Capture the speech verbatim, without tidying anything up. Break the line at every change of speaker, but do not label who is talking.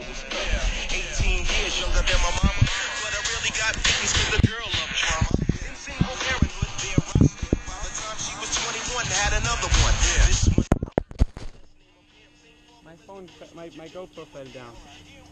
eighteen years younger than my mama, but I really got fitness cause the girl loved drama. In single parenthood, being rough. By the time she was twenty-one, had another one. This one.
My phone, my, my GoPro fell down.